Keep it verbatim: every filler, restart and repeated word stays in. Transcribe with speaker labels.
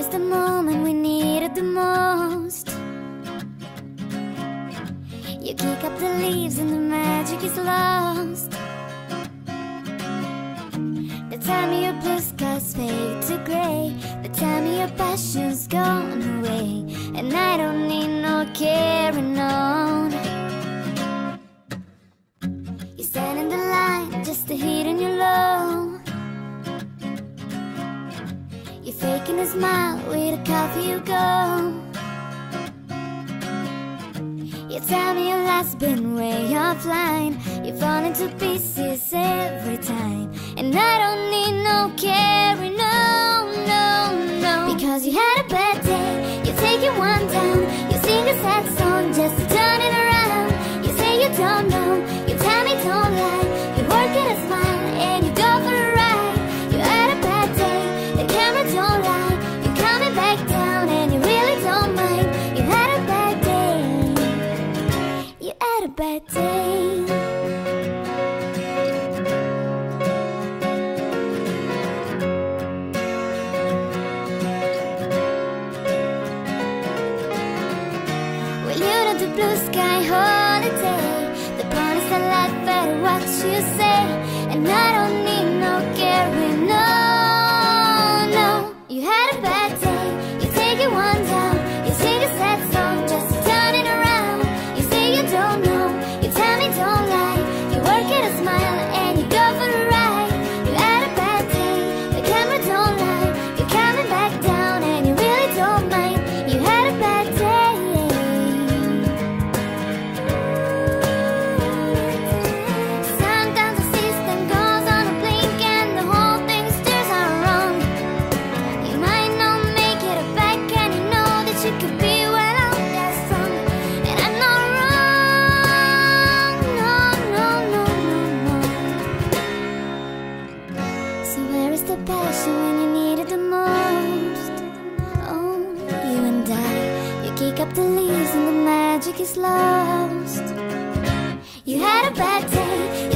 Speaker 1: the moment we needed the most. You kick up the leaves and the magic is lost. The time of your blue skies fade to grey. The time of your passion's gone away. And I don't need no carrying on. You stand in the line just to hit on your low. You're faking a smile, with a coffee you go. You tell me your life's been way offline. You fall into pieces every time. And I don't need no carry, no, no, no. Because you had a bad day, you take it one down. You sing a sad song just to turn it around. You say you don't know, you tell me don't lie. You work at a smile and you go for a ride. You had a bad day, the camera don't lie. You're coming back down and you really don't mind. You had a bad day, you had a bad day. The blue sky holiday, the promise of life, better what you say. And I don't need no carrying, no, no. You had a bad day, you take it one down. You sing a sad song just to turn it around. You say you don't know, you tell me don't lie. You work at a smile and you go for a ride. You had a bad day, the camera don't lie. You're coming back down and you really don't mind. You had a bad day. Up the leaves and the magic is lost. You had a bad day,